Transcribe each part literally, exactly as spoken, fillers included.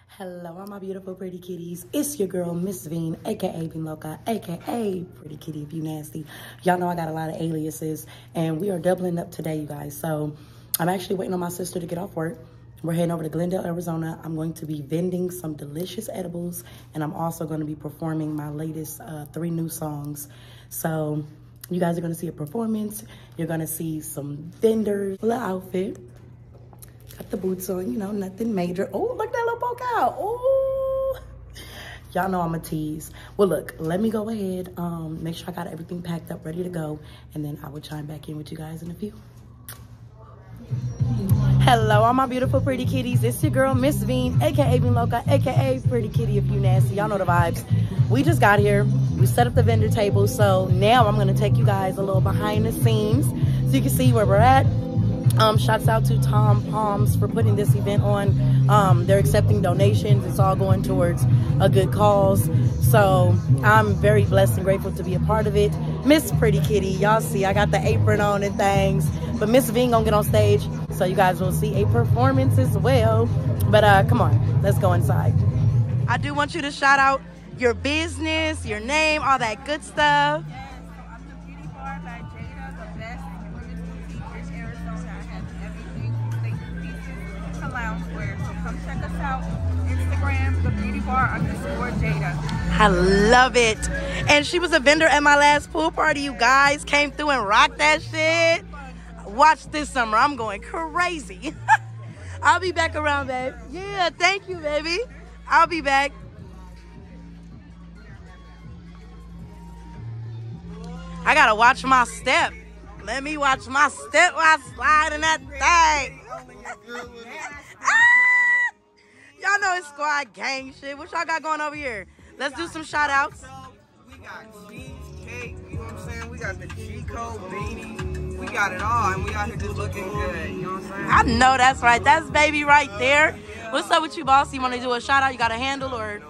Hello, all my beautiful pretty kitties. It's your girl, Miss Veen, aka Veen Loca, aka Pretty Kitty if you nasty. Y'all know I got a lot of aliases, and we are doubling up today, you guys. So I'm actually waiting on my sister to get off work. We're heading over to Glendale, Arizona. I'm going to be vending some delicious edibles, and I'm also going to be performing my latest uh, three new songs. So you guys are going to see a performance. You're going to see some vendors, little outfit. Got the boots on, you know, nothing major. Oh, look, that little poke out. Oh, y'all know I'm a tease. Well, look, let me go ahead, um, make sure I got everything packed up, ready to go, and then I will chime back in with you guys in a few. Hello, all my beautiful pretty kitties. It's your girl, Miss Veen, aka Veen Loca, aka Pretty Kitty if you nasty. Y'all know the vibes. We just got here. We set up the vendor table, so now I'm gonna take you guys a little behind the scenes so you can see where we're at. Um, shouts out to TomsPalms for putting this event on. Um, they're accepting donations. It's all going towards a good cause. So I'm very blessed and grateful to be a part of it. Miss Pretty Kitty, y'all see I got the apron on and things. But Miss Veen gonna get on stage, so you guys will see a performance as well. But uh, come on, let's go inside. I do want you to shout out your business, your name, all that good stuff. Loungewear. So come check us out. Instagram, the beauty bar underscore Jada. I love it. And she was a vendor at my last pool party. You guys came through and rocked that shit. Watch this summer. I'm going crazy. I'll be back around, babe. Yeah, thank you, baby. I'll be back. I gotta watch my step. Let me watch my step while I slide in that thing. Ah! Y'all know it's squad gang shit. What y'all got going over here? Let's do some shout outs. We got cheesecake, you know what I'm saying? We got the G-Code beanie. We got it all, and we out here just looking good, you know what I'm saying? I know that's right. That's baby right there. What's up with you, boss? You want to do a shout out? You got a handle or?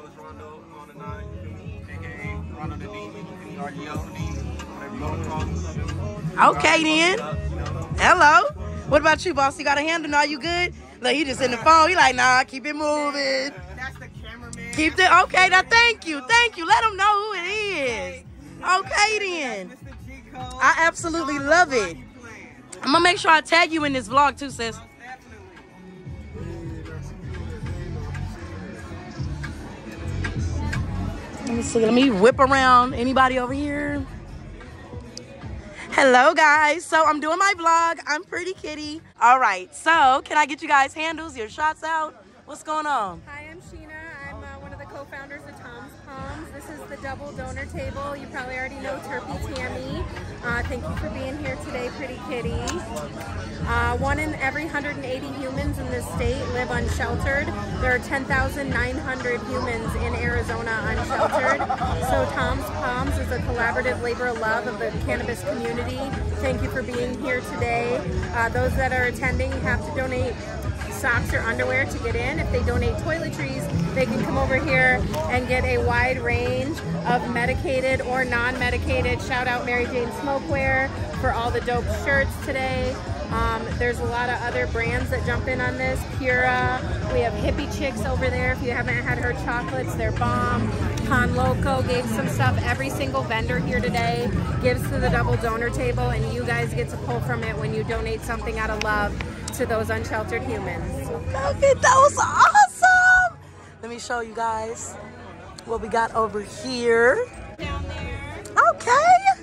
Okay then. Hello. What about you, boss? You got a handle? Are you good? Look, he just in the phone. He like, nah, keep it moving. That's the cameraman. Keep it. Okay, now thank you. Thank you. Let him know who it is. Okay then. I absolutely love it. I'm gonna make sure I tag you in this vlog too, sis. Let me see. Let me whip around. Anybody over here? Hello guys, so I'm doing my vlog. I'm Pretty Kitty. All right, so can I get you guys handles, your shots out? What's going on? Hi, I'm Sheena. I'm uh, one of the co-founders of TomsPalms. This is the double donor table. You probably already know Terpy Tammy. Uh, thank you for being here today, Pretty Kitty. Uh, one in every one hundred eighty humans in this state live unsheltered. There are ten thousand nine hundred humans in Arizona unsheltered. So TomsPalms is a collaborative labor of love of the cannabis community. Thank you for being here today. Uh, those that are attending have to donate socks or underwear to get in. If they donate toiletries, they can come over here and get a wide range of medicated or non-medicated. Shout out Mary Jane Smokewear for all the dope shirts today. Um, there's a lot of other brands that jump in on this. Pura, we have Hippie Chicks over there. If you haven't had her chocolates, they're bomb. Con Loco gave some stuff. Every single vendor here today gives to the double donor table, and you guys get to pull from it when you donate something out of love to those unsheltered humans. Okay, that was awesome. Let me show you guys what we got over here. Down there. Okay.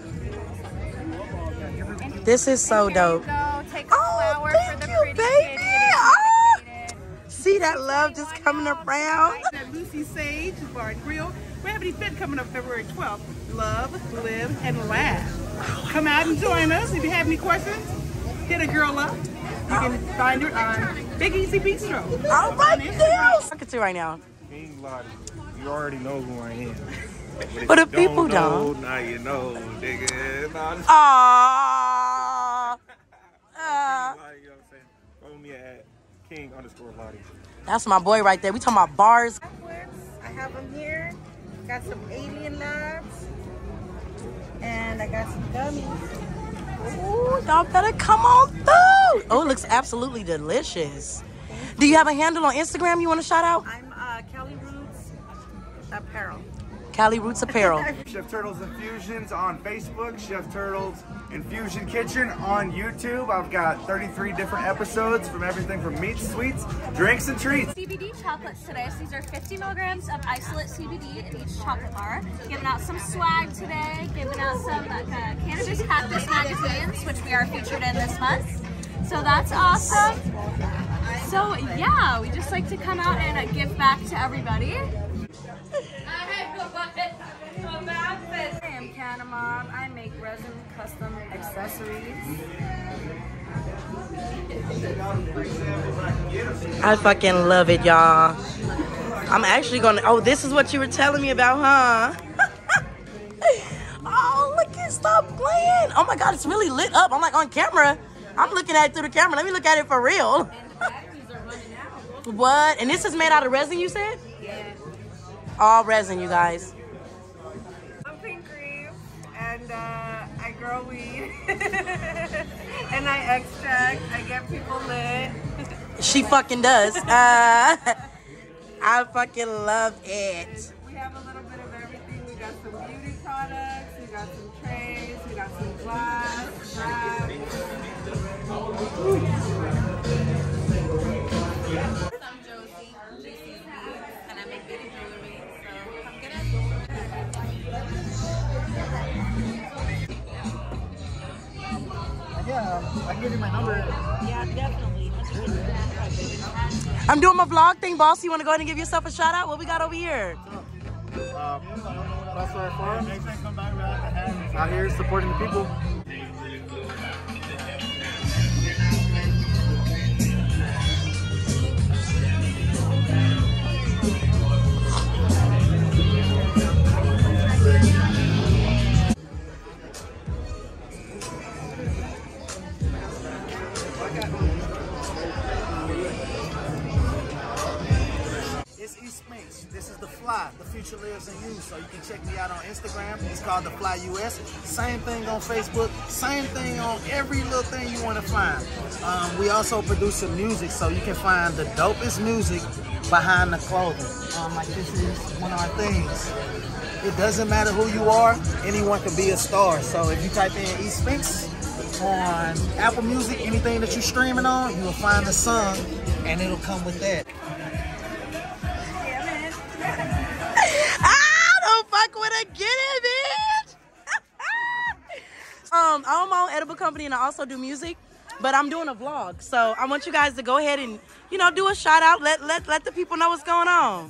This is so dope. Take a flower Oh, for thank the you, Pretty baby. Kitty. Oh, see that love just coming around? At Lucy Sage Bar and Grill. We have an event coming up February twelfth. Love, live, and laugh. Come out and join us. If you have any questions, hit a girl up. You can find her on Big Easy Bistro. All right, now. Talking to right now. King Lottie, you already know who I am. But, But if the you people know, don't. Now you know, nigga. Nah, just- Aww. Uh, you know what I'm saying? Follow me at King underscore Lottie. that's my boy right there. We talking about bars. I have them here. Got some alien labs. And I got some gummies. Ooh, y'all better come on through. Oh, it looks absolutely delicious. Do you have a handle on Instagram you want to shout out? I'm uh, uh, Cali Roots Apparel. Cali Roots Apparel. Chef Turtle's Infusions on Facebook, Chef Turtle's Infusion Kitchen on YouTube. I've got thirty-three different episodes from everything from meats, sweets, drinks, and treats. C B D chocolates today. So these are fifty milligrams of isolate C B D in each chocolate bar. Giving out some swag today, giving out some like, uh, Cannabis Cactus magazines, which we are featured in this month. So that's awesome. So yeah, we just like to come out and uh, give back to everybody. I am Canamon. I make resin custom accessories. I fucking love it, y'all. I'm actually gonna, oh, this is what you were telling me about, huh? Oh, look at, stop playing. Oh my God, it's really lit up. I'm like on camera. I'm looking at it through the camera. Let me look at it for real. And the batteries are running out. What? And this is made out of resin, you said? Yeah. All resin, you guys. I'm Pink Cream, and uh, I grow weed, and I extract. I get people lit. She fucking does. Uh, I fucking love it. We have a little bit of everything. We got some beauty products. We got some trays. We got some glass, wrap. I'm Josie, J C Z, and I make beauty jewelry. So come get it. Yeah, I can give you my number. Yeah, definitely. I'm doing my vlog thing, boss. You want to go ahead and give yourself a shout out? What we got over here? Uh, that's where I'm from. Out here supporting the people. This is the Fly. The future lives in you. So you can check me out on Instagram. It's called the Fly U S. Same thing on Facebook. Same thing on every little thing you want to find. Um, we also produce some music, so you can find the dopest music behind the clothing. Um, like this is one of our things. It doesn't matter who you are. Anyone can be a star. So if you type in E Sphinx on Apple Music, anything that you're streaming on, you will find the song, and it'll come with that. Get it, bitch! um, I'm my own edible company and I also do music, but I'm doing a vlog. So I want you guys to go ahead and, you know, do a shout out. Let let let the people know what's going on.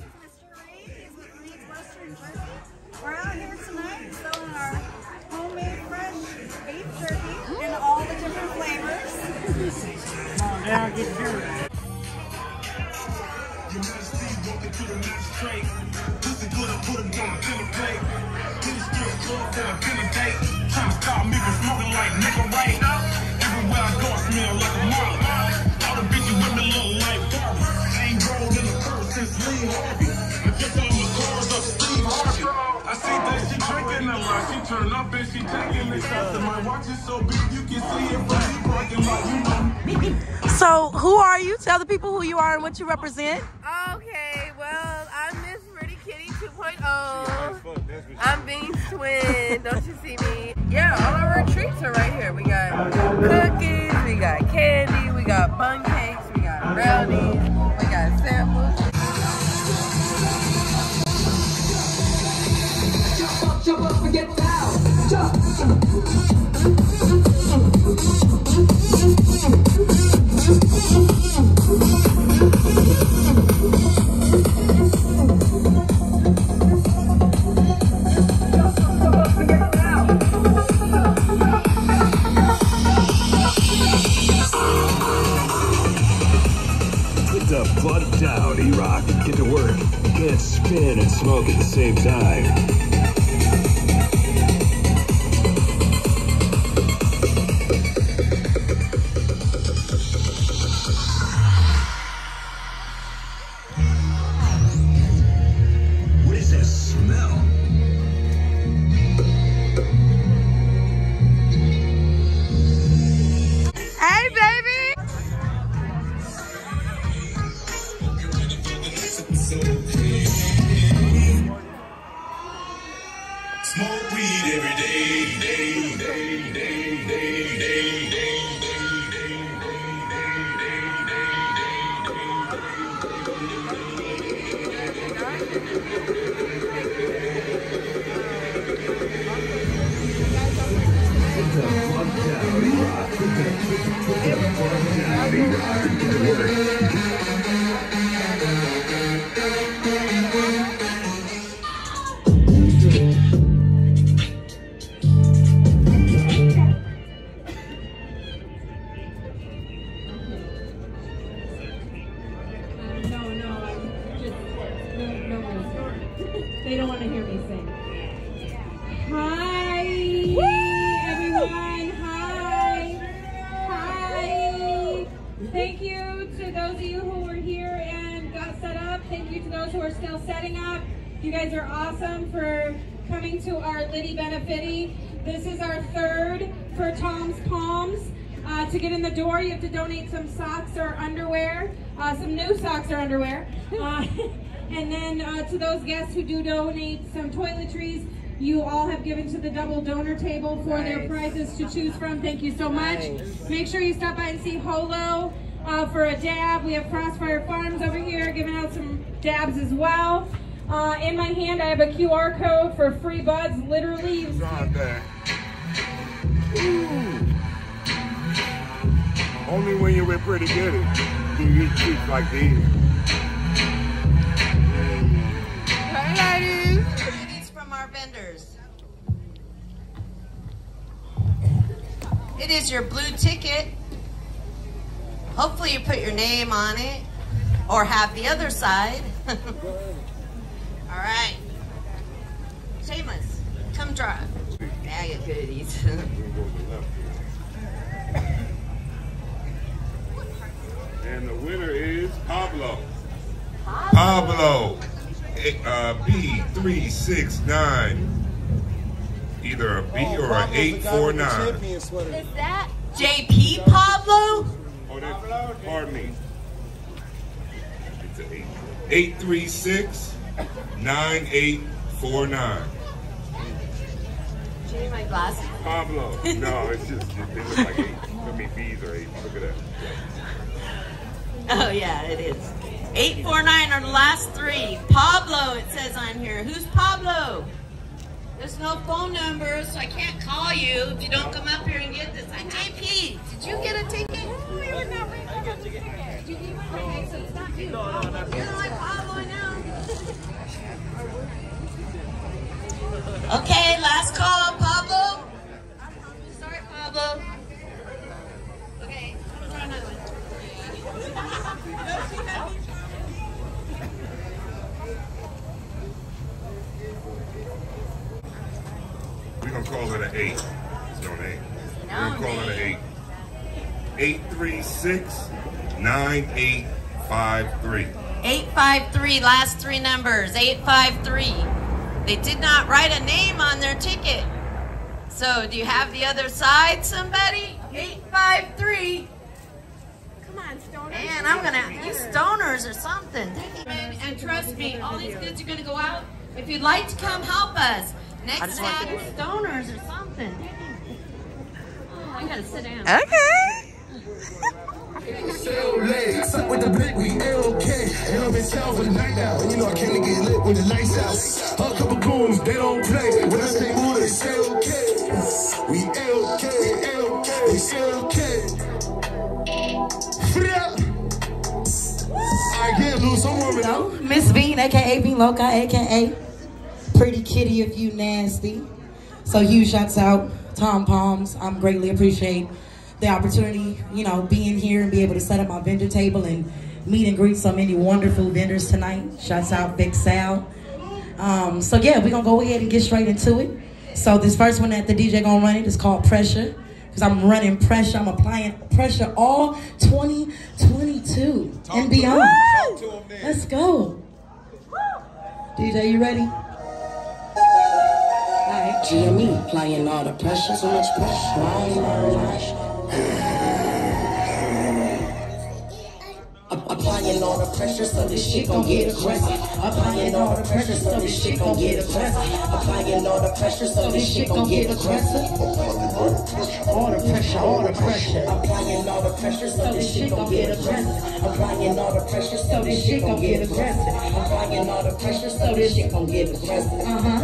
We're out here tonight selling our homemade fresh beef jerky in all the different flavors. Come on down, get serious. I see that she drinking a lot. She turn up and she taking it after my watch is so big you can see it from the parking lot. You know. So who are you? Tell the people who you are and what you represent. Okay, well, I'm Miss Pretty Kitty two point oh. I'm Bean's twin. Don't you see me? Yeah, all of our treats are right here. We got cookies, we got candy, we got bun cakes, we got brownies, we got samples. Jump up and get down. Jump. It's a butt down, E-Rock. Get to work. You can't spin and smoke at the same time. So They don't want to hear me sing. Hi, everyone. Hi. Hi. Thank you to those of you who were here and got set up. Thank you to those who are still setting up. You guys are awesome for coming to our Liddy Benefitty. This is our third for Tom's Palms. Uh, to get in the door, you have to donate some socks or underwear, uh, some new socks or underwear. Uh, and then uh, to those guests who do donate some toiletries, you all have given to the double donor table for nice. Their prizes to choose from. Thank you so much. Nice. Make sure you stop by and see Holo uh, for a dab. We have Crossfire Farms over here giving out some dabs as well. Uh, in my hand, I have a Q R code for free buds. Literally, you Not that. Only when you're with Pretty Kitty do you eat treats like these. Hey, ladies. These from our vendors. It is your blue ticket. Hopefully you put your name on it or have the other side. All right. Shameless, come drive. Bag of goodies. And the winner is Pablo. Pablo, uh, B three six nine. Either a B oh, or an eight four nine. Is that J P Pablo? Oh, that's, pardon me. It's an eight. eight three six nine eight four nine. Do you need my glasses? Pablo. No, it's just, they look like eight. I mean, B's are eight. Look at that. Oh, yeah, it is. eight four nine are the last three. Pablo, it says on here. Who's Pablo? There's no phone number, so I can't call you if you don't come up here and get this. I'm J P. Did you get a ticket? No, we were not waiting for a ticket. Did you get one? Okay, so it's not you. No, no, no. You're like Pablo now. Okay, last call, Pablo. Sorry, Pablo. Okay, I'm gonna try another one. We're going to call it an eight. It's no eight. We're going to call it an eight. eight three six nine eight five three. eight five three, last three numbers, eight five three. They did not write a name on their ticket. So do you have the other side, somebody? eight five three. Come on, stoners. Man, I'm gonna, you stoners or something. And, and trust me, all these goods are gonna go out. If you'd like to come help us, next ad is stoners or something. Oh, I gotta sit down. Okay. Suck with the blick, we A-OK. And I've been town for the night now. And you know I came to get lit when the lights out. A couple goons, they don't play. When I say move, they say okay. We A-OK, A-OK, we say okay. Free up. I get loose, I'm warming up. Miss Bean, aka Bean Loca, aka Pretty Kitty if you nasty. So huge shouts out, TomsPalms. I'm greatly appreciate the opportunity, you know, being here and be able to set up my vendor table and meet and greet so many wonderful vendors tonight. Shouts out Big Sal. Um, so yeah, we're gonna go ahead and get straight into it. So this first one that the D J gonna run it is called Pressure, because I'm running pressure, I'm applying pressure all twenty twenty-two Talk and beyond. Talk to him then. Let's go. D J, you ready? Alright. G M E, applying all the pressure, so much pressure. Why, why, why? Applying all the pressure so this shit gon' get aggressive. Applying all the pressure so this shit gon' get aggressive. Applying all the pressure so this shit gon' get aggressive. All the pressure, all the pressure. Applying all the pressure so this shit gon' get aggressive. Applying all the pressure so this shit gon' get aggressive. Applying all the pressure so this shit gon' get aggressive. Uh-huh.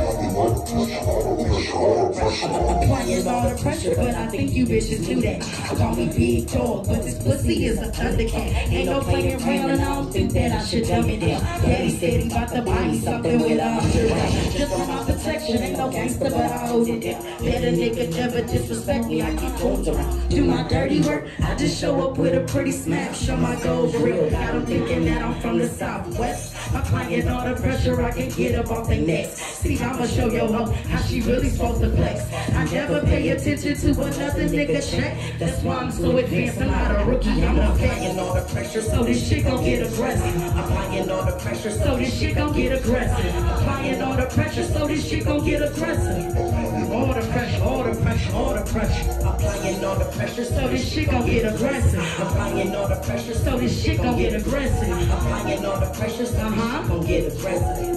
Applying all the pressure, but I think you bitches do that. Call me big dog, but this pussy is a thundercat. Ain't no playing around and I don't think that I should dumb it down. Daddy said he about to buy me something with a hundred dollars. Just for my protection, ain't no gangster, but I hold it down. Let a nigga never disrespect me, I keep gold around. Do my dirty work, I just show up with a pretty smack. Show my gold real. Got them thinking that I'm from the Southwest. Applying all the pressure I can get up off the necks. See, I'ma show your hoe how she really supposed to flex. I never pay attention to another nigga check. That's why I'm so advanced, I'm not a rookie, I'm applying all the pressure, so this shit gon' get aggressive. Applying all the pressure, so this shit gon' get aggressive. Applying all the pressure, so this shit gon' get aggressive. All the pressure, all the pressure, all the pressure. Applying all the pressure, so this shit gon' get aggressive. Applying all the pressure, so this shit gon' get aggressive. Applying all the pressure, so this shit gon' get aggressive.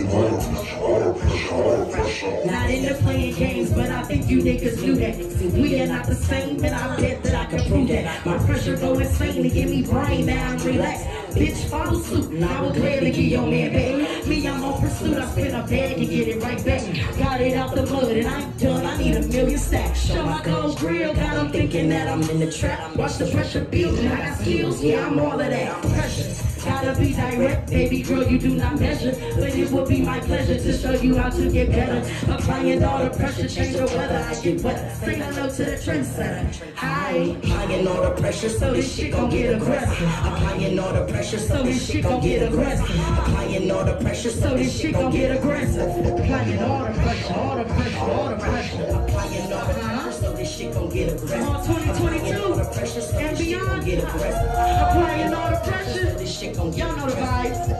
Not into playing games, but I think you niggas knew that. See, we are not the same, and I bet that I can prove that. My pressure go insane to give me brain, now I'm relaxed. Bitch, follow suit, and I will gladly give your man back. Me, I'm on pursuit, I spin a bag and get it right back. Got it out the mud, and I'm done, I need a million stacks. Show my gold grill, got them thinking that I'm in the trap. Watch the pressure build, and I got skills, yeah, I'm all of that. I'm pressure. Gotta be direct, baby girl, you do not measure. But it would be my pleasure to show you how to get better. Applying all the pressure, change the weather, I get wetter. Say hello to the trendsetter. Hi, applying all the pressure, so this shit gon' get aggressive. Applying all the pressure, so this shit gon' get aggressive. Applying all the pressure, so this shit gon' get aggressive. Applying all the pressure, all the pressure, all the pressure. Applying all the pressure, so this shit gon' get aggressive. All twenty twenty-two and beyond. Get aggressive. Applying all the pressure, this shit gon' get aggressive. Y'all know the vibes.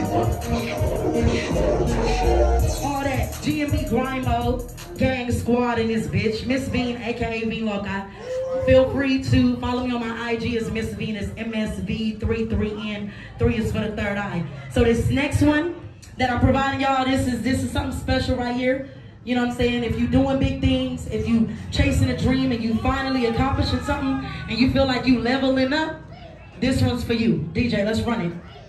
All that G M B grind mode, gang squad in this bitch. Miss Bean, aka V Loca. Feel free to follow me on my I G as Miss Venus, M S V thirty-three N. Three is for the third eye. So this next one that I'm providing y'all, this is this is something special right here. You know what I'm saying? If you're doing big things, if you chasing a dream and you finally accomplishing something and you feel like you leveling up, this one's for you. D J, let's run it.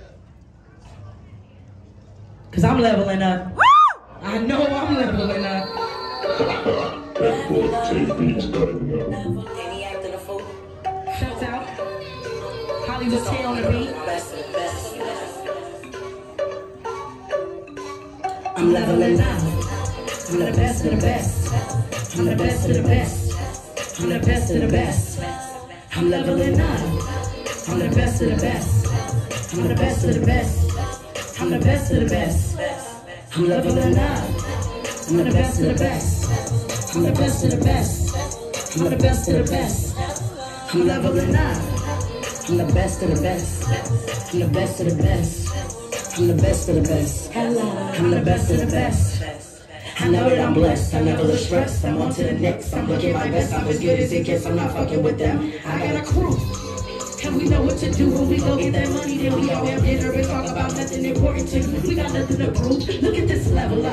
Cause I'm leveling up. Woo! I know I'm leveling up. That boy take beats cutting up. Any acting a fool. Shouts out. Hollywood K on the beat. I'm leveling up. I'm the best of the best. I'm the best of the best. I'm the best of the best. I'm leveling up. I'm the best of the best. I'm the best of the best. I'm the best of the best. I'm leveling up. I'm the best of the best. I'm the best of the best. I'm the best of the best. I'm leveling up. I'm the best of the best. I'm the best of the best. I'm the best of the best. I'm the best of the best. I know that I'm blessed, I never look stressed. I'm on to the next, I'm looking my best. I'm as good as it gets, I'm not fucking with them. I got a crew, and we know what to do. When we go get that money, then we all have dinner and talk about nothing important to you. We got nothing to prove, look at this level up.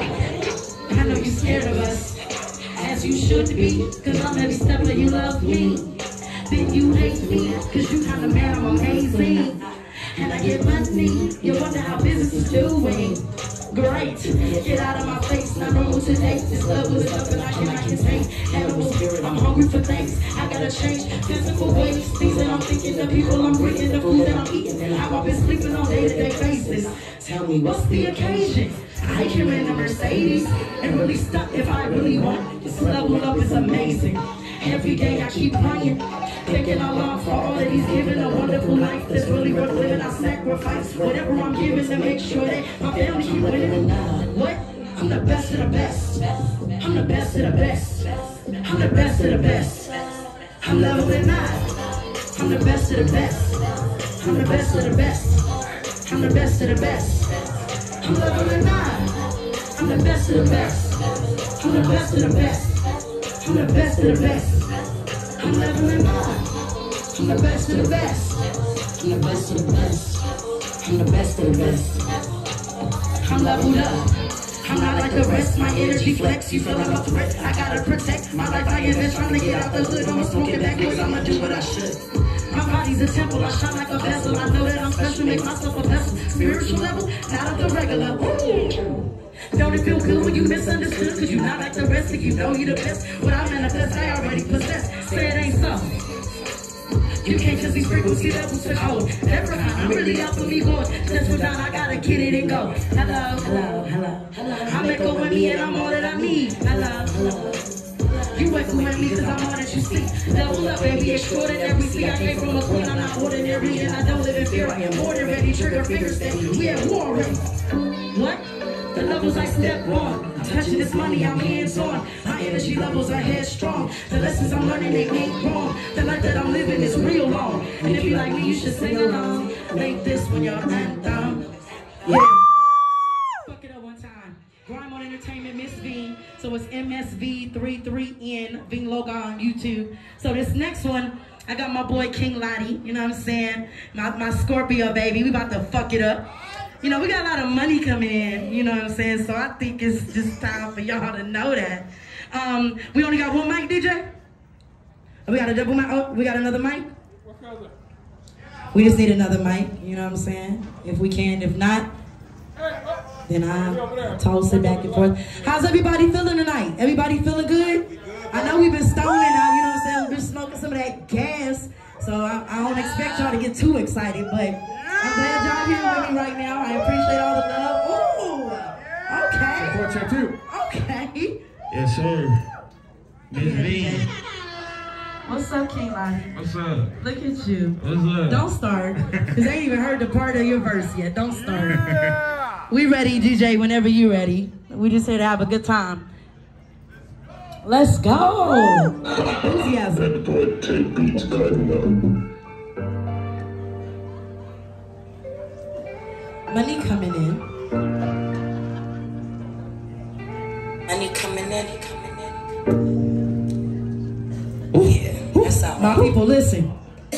I know you're scared of us, as you should be. Cause I'm every step of you love me. Then you hate me, cause you kinda mad I'm amazing. And I get money, you wonder how business is doing. Great, get out of my face, not normal today. This level is up and I cannot contain. Animal spirit, I'm hungry for things. I gotta change physical ways. Things that I'm thinking, the people I'm bringing, the food that I'm eating, and how I've been sleeping on day-to-day basis. Tell me, what's the occasion? I came in a Mercedes and really stuck if I really want. This level up is amazing. Every day I keep praying, thinking I long for all that he's given. A wonderful life that's really worth living. I sacrifice whatever I'm giving to make sure that my family keep winning. What? I'm the best of the best. I'm the best of the best. I'm the best of the best. I'm leveling up. I'm the best of the best. I'm the best of the best. I'm the best of the best. I'm leveling up. I'm the best of the best. I'm the best of the best. I'm the best of the best. I'm leveling up. I'm the best of the best. I'm the best of the best. I'm the best of the best. I'm leveled up. I'm not like the rest. My energy flex. You feel I'm a threat. I gotta protect my life. I invest trying to get out the hood. I'ma smoke it backwards. I'ma do what I should. My body's a temple. I shine like a vessel. I know that I'm special. Make myself a vessel. Spiritual level, not at the regular. Ooh. Don't it feel good when you misunderstood? Cause you not like the rest, and you know you the best. What I manifest, I already possess. Say it ain't so. You can't just these frequency levels to hold. Never mind, I'm really up for me going. Just for down, I gotta get it and go. Hello, hello, hello, hello. I make go with me and I'm all that I need. Hello, hello. You excellent me, cause I'm all that you see. Level up, baby, extraordinary. See, I came from a queen, I'm not ordinary, and I don't live in fear. I am more than ready, trigger fingers that we at war already. What? The levels I step on. I'm touching this money, I'm hands on. My energy levels are headstrong. The lessons I'm learning, they ain't wrong. The life that I'm living is real long. And if you like me, you should sing along. Make this one your anthem. Yeah. Fuck it up one time. Grime on Entertainment, Miss V. So it's M S V thirty-three N, Ving logo on YouTube. So this next one, I got my boy King Lottie, you know what I'm saying? My, my Scorpio baby, we about to fuck it up. You know, we got a lot of money coming in, you know what I'm saying? So I think it's just time for y'all to know that. Um, we only got one mic, D J? We got a double mic, oh, we got another mic? We just need another mic, you know what I'm saying? If we can, if not, then I'll toss it back and forth. How's everybody feeling tonight? Everybody feeling good? I know we've been stoning out, you know what I'm saying? We've been smoking some of that gas, so I, I don't expect y'all to get too excited, but I'm glad y'all here with me right now. I appreciate all the love. Ooh, okay. Check two. Okay. Yes, sir. Miss V. What's up, King Lottie? What's up? Look at you. What's up? Don't start, because they ain't even heard the part of your verse yet. Don't start. Yeah. We ready, D J, whenever you ready. We just here to have a good time. Let's go. Enthusiasm. Money coming in. Money coming in. Coming in. Yeah, that's all. My people, listen.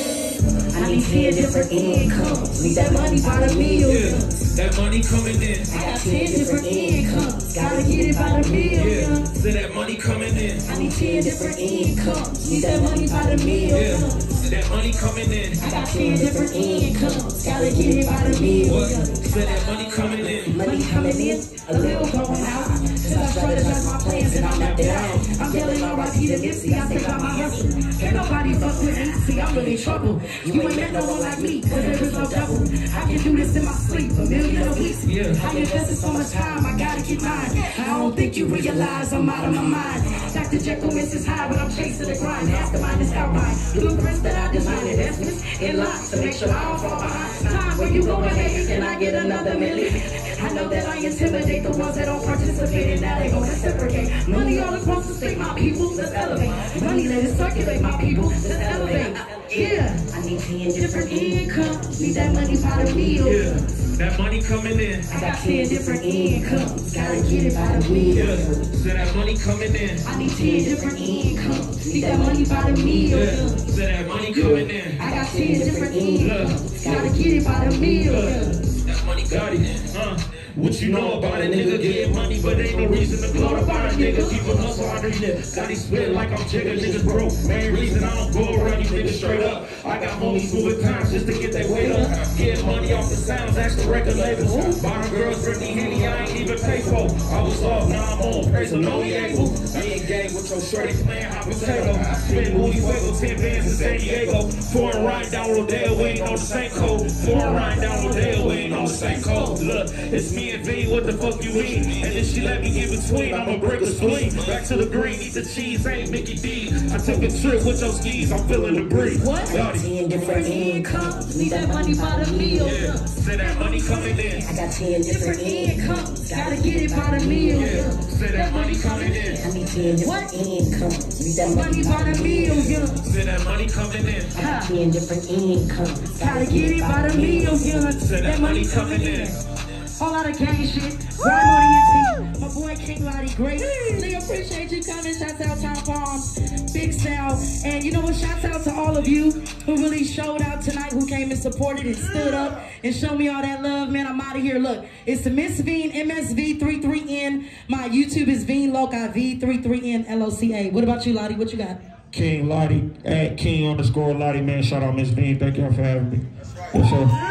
I need ten different incomes. Need that money by the millions. Yeah, that money coming in. I got ten different incomes. Gotta get it by the millions. Yeah, so that money coming in. I need ten different incomes. Need that money by the millions. Yeah, so that money coming in. I got ten different incomes. Gotta get it by the millions. So that money coming in. Money coming in. A little going out. Cause I strategize my plans and I'm not down. I'm yelling R I P to Nipsey. I think I'm a hustle. Can't nobody fuck with me. See, I'm really in trouble. You ain't met no one like me, cause there is no double. I can do this in my sleep, a million a week. Yeah. I invested so much time, I gotta get mine. I don't think you realize I'm out of my mind. Doctor Jekyll misses high, but I'm chasing the grind. Mastermind is outline. Blueprints that I design, investments in lots to make sure I don't fall behind. Time where you go ahead and I get another million. I know that I intimidate the ones that don't participate, and now they gon' reciprocate. Money all across the state, my people, let's elevate. Money let it circulate, my people, let's elevate. Yeah, I need ten different incomes. Need that money by the meal. Yeah, that money coming in. I got ten different incomes. Gotta get it by the meal. Yeah, so that money coming in. I need ten different incomes. Need that money by the meal. Yeah, so that money coming in. I got ten different incomes. Gotta get it by the meal. That money got it. Uh. What you know about a nigga? Get money, but ain't no reason to gloat about a nigga. Keep a hustle underneath. Got these split like I'm Jigga, niggas broke. Main reason I don't go around you niggas straight up. I got homies moving times just to get their weight up. Get money off the sounds, ask the record labels. Bottom girls bring me Henny, I ain't even pay for. I was off, now I'm on. Praise the Lord, we able. Me and gang with your shorty playing hot potato. Spin booty fuego, ten bands in San Diego. Foreign ride down Rodeo, we ain't on the same code. Foreign ride down Rodeo, we ain't on the same code. Look, it's me and V, what the fuck you mean? And if she let me get between, I'ma break a swing. Back to the green, eat the cheese, ain't Mickey D. I took a trip with your skis, I'm feeling the breeze. What? ten different incomes. Need that money by the meal. Yeah, say that money coming in. I got ten different incomes. Gotta get it by the meal. Yeah, say that money coming in. I need ten different incomes. Need that money by the meal. Yeah. Say that money coming in. I got ten different incomes. Gotta get it by the meal. Yeah. Say that money coming in. Whole lot of gang shit. Grime on your team. My boy King Lottie, great. They appreciate you coming. Shouts out TomsPalms, Big Sal. And you know what? Shouts out to all of you who really showed out tonight, who came and supported and stood up and showed me all that love. Man, I'm out of here. Look, it's the Miss Veen, M S V thirty-three N. My YouTube is Veen Loca, V thirty-three N L O C A. What about you, Lottie? What you got? King Lottie, at King underscore Lottie, man. Shout out Miss Veen. Thank y'all for having me. Yes, sir.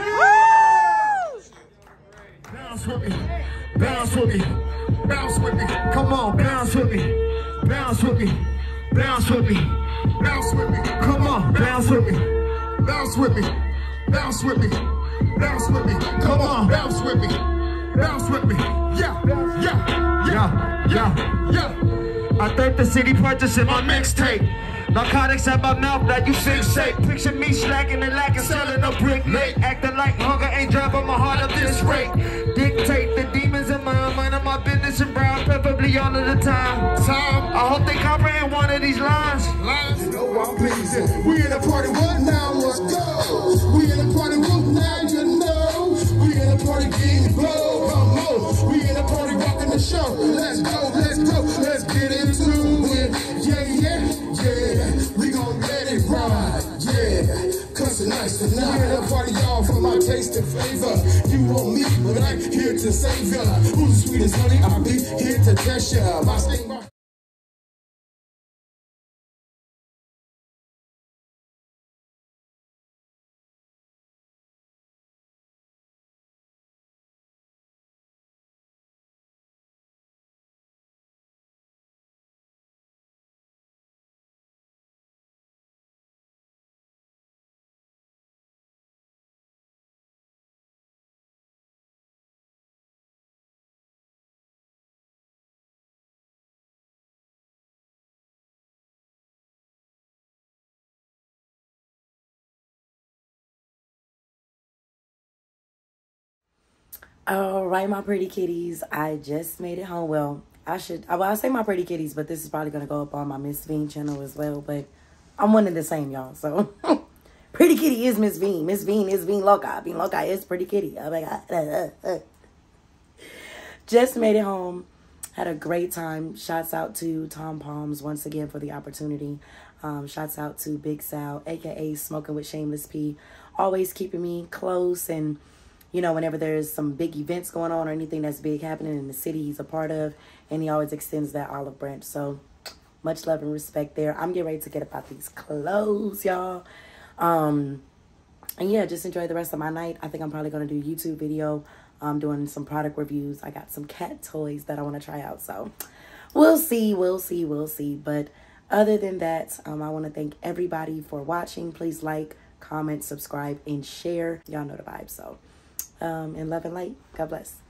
Bounce with me, bounce with me, bounce with me. Come on, bounce with me, bounce with me, bounce with me, bounce with me. Come on, bounce with me, bounce with me, bounce with me, bounce with me. Come on, bounce with me, bounce with me. Yeah, yeah, yeah, yeah, yeah. I think the city purchasing my mixtape. Narcotics at my mouth, now you fixate. Picture me slacking and lacking, selling a brick late. Acting like hunger ain't driving my heart up this rate. Dictate the demons in my mind and my business and brown, preferably all of the time. Time, I hope they comprehend one of these lines. Lines. You know I'm pleasing. We in a party, what now? Let's go. We in a party, what now? You know. We in a party, getting blow. Come on. We in a party, rocking the show. Let's go, let's go, let's get into it. Yeah, yeah, yeah. We gon' let it ride. Yeah. Cause tonight's the night. We in a party, y'all, for my taste and flavor. You want me, but I'm here to save ya. Who's the sweetest honey? I'll be here to test ya. My sting by All right, my pretty kitties, I just made it home. Well, I should, well, I say my pretty kitties, but this is probably going to go up on my Miss Veen channel as well, but I'm one and the same, y'all, so pretty kitty is Miss Veen. Miss Veen is Veen Loca. Veen Loca is pretty kitty. Oh, my God. Just made it home. Had a great time. Shouts out to TomsPalms once again for the opportunity. Um, shouts out to Big Sal, a k a. Smoking with Shameless P, always keeping me close. And you know, whenever there's some big events going on or anything that's big happening in the city, he's a part of, and he always extends that olive branch. So much love and respect there. I'm getting ready to get about these clothes, y'all. Um, and yeah, just enjoy the rest of my night. I think I'm probably going to do a YouTube video. I'm doing some product reviews. I got some cat toys that I want to try out. So we'll see, we'll see, we'll see. But other than that, um, I want to thank everybody for watching. Please like, comment, subscribe, and share. Y'all know the vibes. So Um, and love and light. God bless.